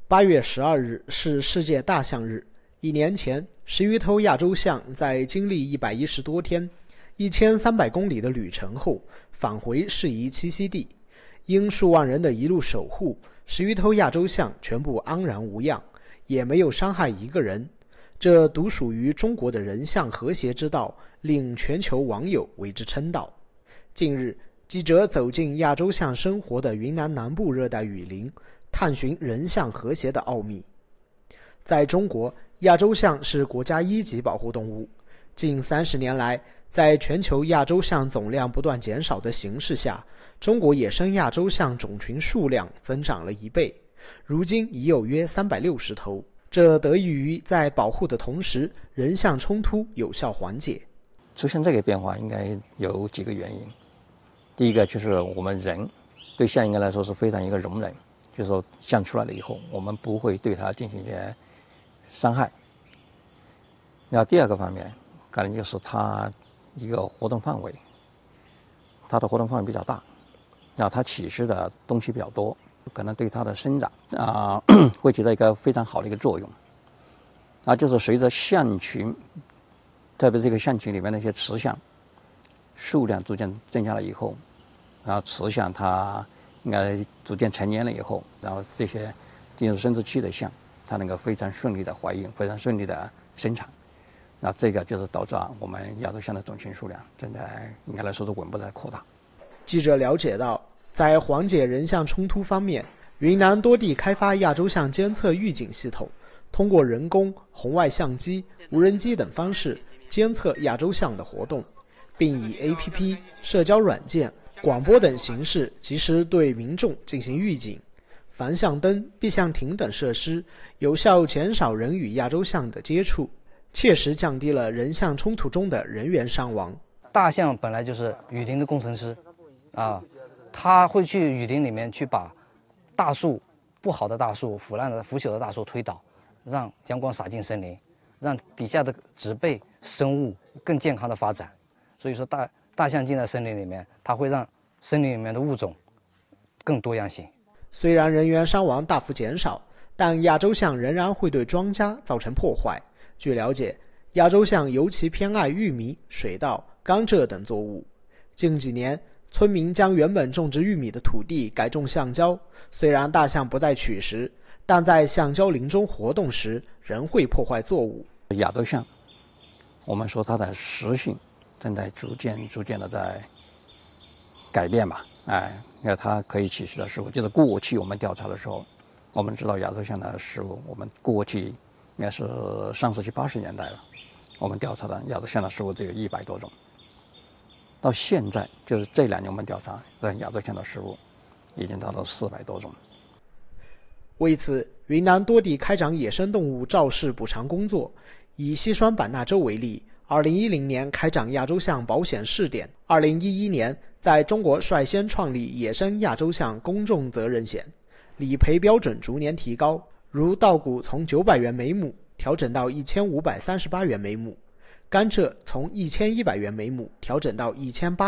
8月12日是世界大象日。1年前，10余头亚洲象在经历110多天、1300公里的旅程后，返回适宜栖息地。因数万人的一路守护，10余头亚洲象全部安然无恙，也没有伤害一个人。这独属于中国的人象和谐之道，令全球网友为之称道。近日，记者走进亚洲象生活的云南南部热带雨林，探寻人象和谐的奥秘。在中国，亚洲象是国家1级保护动物。近30年来，在全球亚洲象总量不断减少的形势下，中国野生亚洲象种群数量增长了1倍，如今已有约360头。这得益于在保护的同时，人象冲突有效缓解。 出现这个变化应该有几个原因。第一个就是我们人对象应该来说是非常一个容忍，就是说象出来了以后，我们不会对它进行一些伤害。然后第二个方面，可能就是它一个活动范围，它的活动范围比较大，然后它起食的东西比较多，可能对它的生长会起到一个非常好的一个作用。就是随着象群，特别是这个象群里面的一些雌象数量逐渐增加了以后，然后雌象它应该逐渐成年了以后，然后这些进入生殖期的象，它能够非常顺利的怀孕，非常顺利的生产。那这个就是导致我们亚洲象的种群数量正在应该来说是稳步在扩大。 记者了解到，在缓解人象冲突方面，云南多地开发亚洲象监测预警系统，通过人工、红外相机、无人机等方式监测亚洲象的活动，并以 APP、社交软件、广播等形式及时对民众进行预警。防象灯、避象亭等设施有效减少人与亚洲象的接触，切实降低了人象冲突中的人员伤亡。 大象本来就是雨林的工程师他会去雨林里面去把大树、不好的大树、腐烂的、腐朽的大树推倒，让阳光洒进森林，让底下的植被生物更健康的发展。所以说大象进在森林里面，它会让森林里面的物种更多样性。 虽然人员伤亡大幅减少，但亚洲象仍然会对庄稼造成破坏。据了解，亚洲象尤其偏爱玉米、水稻、甘蔗等作物。近几年，村民将原本种植玉米的土地改种橡胶，虽然大象不再取食，但在橡胶林中活动时仍会破坏作物。 亚洲象，我们说它的食性正在逐渐的在改变吧。因为它可以取食的食物，就是过去我们调查的时候，我们知道亚洲象的食物，我们过去应该是上世纪80年代了，我们调查的亚洲象的食物只有100多种。到现在，就是这2年我们调查，在亚洲象的食物已经达到400多种。 为此，云南多地开展野生动物肇事补偿工作。以西双版纳州为例，2010年开展亚洲象保险试点，2011年在中国率先创立野生亚洲象公众责任险，理赔标准逐年提高，如稻谷从900元每亩调整到1538元每亩，甘蔗从1100元每亩调整到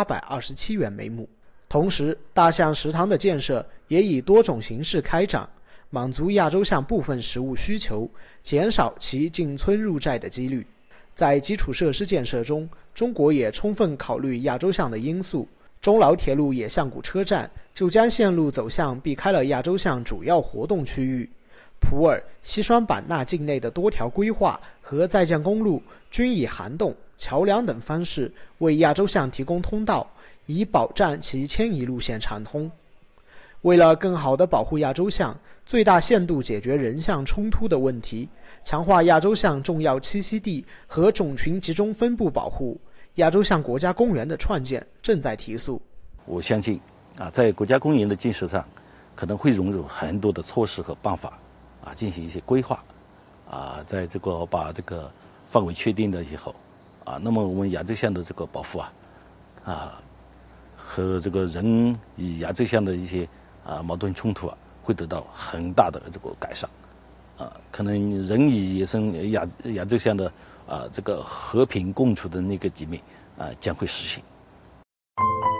1827元每亩。同时，大象食堂的建设也以多种形式开展，满足亚洲象部分食物需求，减少其进村入寨的几率。在基础设施建设中，中国也充分考虑亚洲象的因素。中老铁路野象谷车站就将线路走向避开了亚洲象主要活动区域。普洱、西双版纳境内的多条规划和在建公路均以涵洞、桥梁等方式为亚洲象提供通道，以保障其迁移路线畅通。为了更好地保护亚洲象，最大限度解决人象冲突的问题，强化亚洲象重要栖息地和种群集中分布保护，亚洲象国家公园的创建正在提速。 我相信在国家公园的建设上，可能会融入很多的措施和办法进行一些规划在这个把这个范围确定了以后那么我们亚洲象的这个保护和这个人与亚洲象的一些矛盾冲突会得到很大的这个改善可能人与野生亚洲象的这个和平共处的那个局面将会实现。